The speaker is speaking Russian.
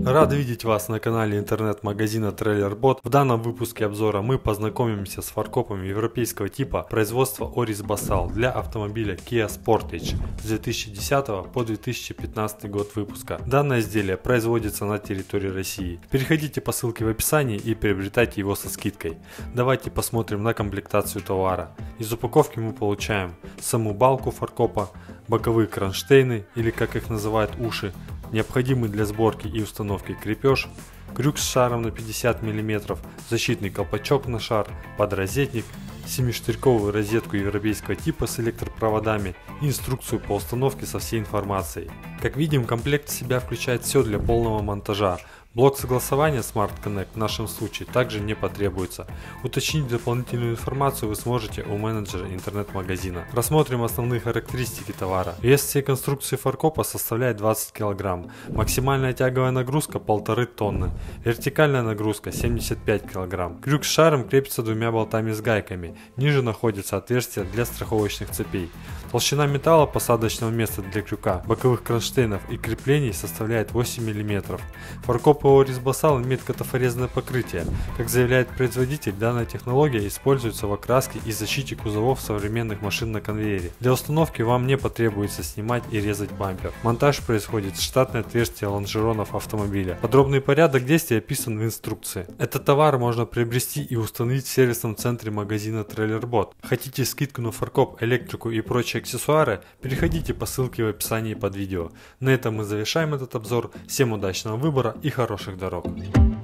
Рад видеть вас на канале интернет-магазина TrailerBot. В данном выпуске обзора мы познакомимся с фаркопом европейского типа производства Oris Basal для автомобиля Kia Sportage с 2010 по 2015 год выпуска. Данное изделие производится на территории России. Переходите по ссылке в описании и приобретайте его со скидкой. Давайте посмотрим на комплектацию товара. Из упаковки мы получаем саму балку фаркопа, боковые кронштейны или как их называют уши, необходимый для сборки и установки крепеж, крюк с шаром на 50 мм, защитный колпачок на шар, подрозетник, 7-штырьковую розетку европейского типа с электропроводами и инструкцию по установке со всей информацией. Как видим, комплект в себя включает все для полного монтажа. Блок согласования Smart Connect в нашем случае также не потребуется. Уточнить дополнительную информацию вы сможете у менеджера интернет-магазина. Рассмотрим основные характеристики товара. Вес всей конструкции фаркопа составляет 20 кг. Максимальная тяговая нагрузка 1,5 тонны. Вертикальная нагрузка 75 кг. Крюк с шаром крепится двумя болтами с гайками. Ниже находится отверстие для страховочных цепей. Толщина металла посадочного места для крюка, боковых кронштейнов и креплений составляет 8 мм. Фаркоп Oris Basal имеет катафорезное покрытие. Как заявляет производитель, данная технология используется в окраске и защите кузовов современных машин на конвейере. Для установки вам не потребуется снимать и резать бампер. Монтаж происходит в штатное отверстие лонжеронов автомобиля. Подробный порядок действий описан в инструкции. Этот товар можно приобрести и установить в сервисном центре магазина TrailerBot. Хотите скидку на фаркоп, электрику и прочие аксессуары? Переходите по ссылке в описании под видео. На этом мы завершаем этот обзор. Всем удачного выбора и хороших дорог.